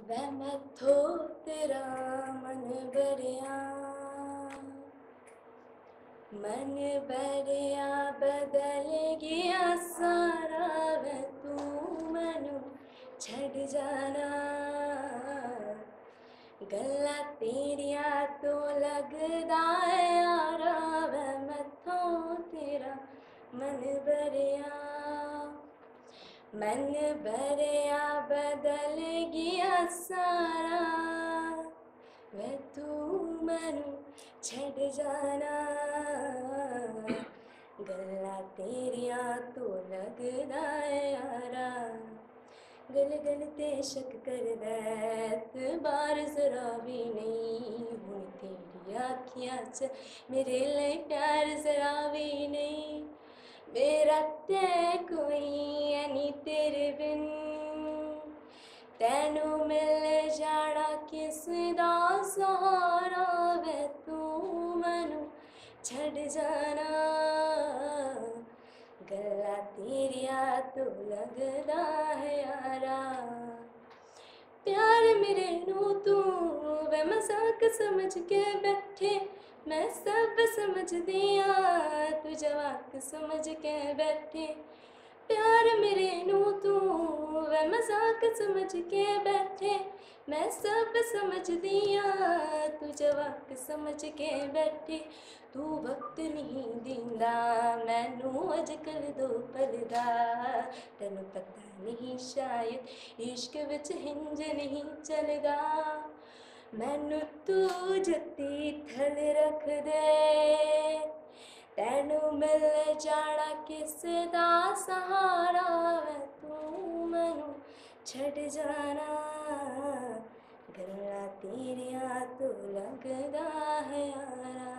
वह मैथो तेरा मन भरिया, मन भरिया बदल गया सारा, वह तू मैनू छड़ जाना। गल्लां तेरिया तो लगदा है यारा, वह मैथों तेरा मन भरिया, मन भरिया बदल गया सारा, वह तू मैनू छड़ जाना। गल्लां तेरिया तो लगदा है यारा, गल गल ते शक करदा एतबार जरा भी नहीं, हुण तेरी आखियां च मेरे लिए प्यार जरा भी नहीं। मेरा ते कोई है नी तेरे बिन, तैनू मिल जाना किस दा सहारा, वे तू मैनू छड़ जाना। गल्लां तेरिया तो लगदा है यारा, प्यार मेरे नू तू वे मजाक समझ के बैठे, मैं सब समझदी आं तू जवाक समझ के बैठे। प्यार मेरे नू तू वे मजाक समझ के बैठे, मैं सब समझदी आं तू जवाक समझ के बैठे। तू वक्त नहीं दिंदा मैनू अजकल दो पल दा, तैनू पता नहीं शायद इश्क विच हिंज नहीं चलदा। मैनू तू जत्ती थल रख दे, तैनू मिल जाना किस दा सहारा, वै तू मैनू छड़ जाना। गल्लां तेरिया तो लगदा है यारा।